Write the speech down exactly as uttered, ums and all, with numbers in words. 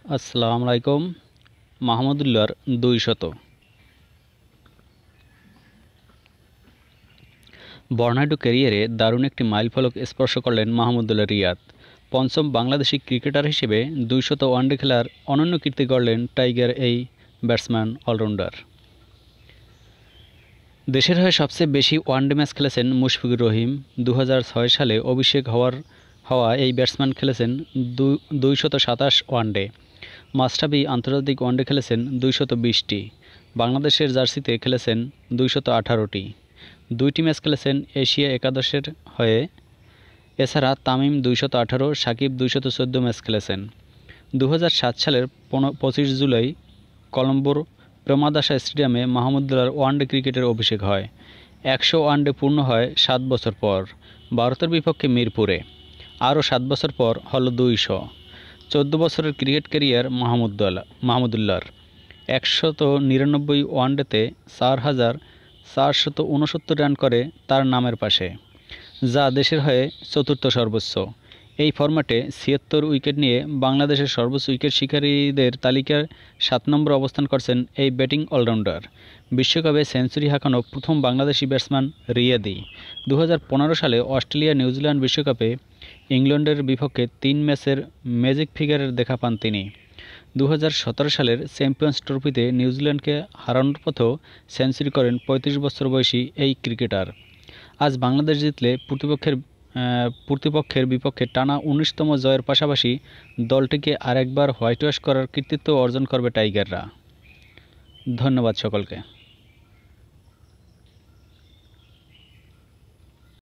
আসসালামু আলাইকুম। মাহমুদুল্লাহর দুই শত। বর্ণাঢ্য ক্যারিয়ারে দারুণ একটি মাইলফলক স্পর্শ করলেন মাহমুদুল্লাহ রিয়াদ। পঞ্চম বাংলাদেশি ক্রিকেটার হিসেবে দুই শত ওয়ানডে খেলার অনন্য কীর্তি গড়লেন টাইগার এই ব্যাটসম্যান অলরাউন্ডার। দেশের হয়ে সবচেয়ে বেশি ওয়ানডে ম্যাচ খেলেছেন মুশফিকুর রহিম। দু হাজার ছয় সালে অভিষেক হওয়ার হওয়া এই ব্যাটসম্যান খেলেছেন দুই শত সাতাশ ওয়ানডে। মাশরাফি আন্তর্জাতিক ওয়ানডে খেলেছেন দুইশত বিশটি। বাংলাদেশের জার্সিতে খেলেছেন দুইশত আঠারোটি। দুইটি ম্যাচ খেলেছেন এশিয়া একাদশের হয়ে। এছাড়া তামিম দুইশত আঠারো, সাকিব দুইশত চোদ্দো ম্যাচ খেলেছেন। দু হাজার সাত সালের পঁচিশ জুলাই কলম্বোর প্রেমাদাসা স্টেডিয়ামে মাহমুদুল্লাহর ওয়ানডে ক্রিকেটের অভিষেক হয়। একশো ওয়ানডে পূর্ণ হয় সাত বছর পর ভারতের বিপক্ষে মিরপুরে। আরও সাত বছর পর হলো দুইশো। চোদ্দ বছরের ক্রিকেট ক্যারিয়ার মাহমুদুল্লাহ মাহমুদুল্লাহর একশত নিরানব্বই ওয়ানডেতে চার হাজার চারশত উনসত্তর রান করে তার নামের পাশে, যা দেশের হয়ে চতুর্থ সর্বোচ্চ। এই ফরম্যাটে ছিয়াত্তর উইকেট নিয়ে বাংলাদেশের সর্বোচ্চ উইকেট শিকারীদের তালিকার সাত নম্বর অবস্থান করছেন এই ব্যাটিং অলরাউন্ডার। বিশ্বকাপে সেঞ্চুরি হাঁকানো প্রথম বাংলাদেশি ব্যাটসম্যান রিয়াদি। দু হাজার পনেরো সালে অস্ট্রেলিয়া নিউজিল্যান্ড বিশ্বকাপে ইংল্যান্ডের বিপক্ষে তিন ম্যাচের ম্যাজিক ফিগারের দেখা পান তিনি। দু হাজার সতেরো সালের চ্যাম্পিয়ন্স ট্রফিতে নিউজিল্যান্ডকে হারানোর পথেও সেঞ্চুরি করেন পঁয়ত্রিশ বছর বয়সী এই ক্রিকেটার। আজ বাংলাদেশ জিতলে প্রতিপক্ষের প্রতিপক্ষের বিপক্ষে টানা উনিশতম জয়ের পাশাপাশি দলটিকে আরেকবার হোয়াইট ওয়াশ করার কৃতিত্ব অর্জন করবে টাইগাররা। ধন্যবাদ সকলকে।